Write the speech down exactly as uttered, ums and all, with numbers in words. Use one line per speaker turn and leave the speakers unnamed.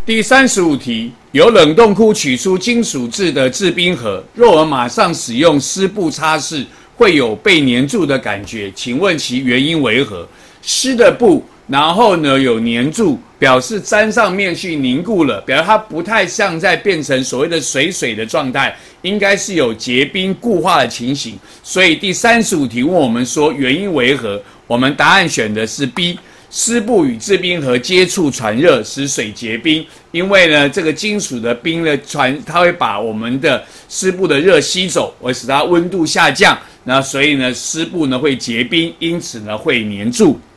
第三十五题，由冷冻库取出金属制的制冰盒，若我马上使用湿布擦拭，会有被粘住的感觉，请问其原因为何？湿的布，然后呢有粘住，表示沾上面去凝固了，表示它不太像在变成所谓的水水的状态，应该是有结冰固化的情形。所以第三十五题问我们说原因为何？我们答案选的是 B。湿布与制冰盒接触传热，使水结冰。因为呢，这个金属的冰的传，它会把我们的湿布的热吸走，而使它温度下降。那所以呢，湿布呢会结冰，因此呢会粘住。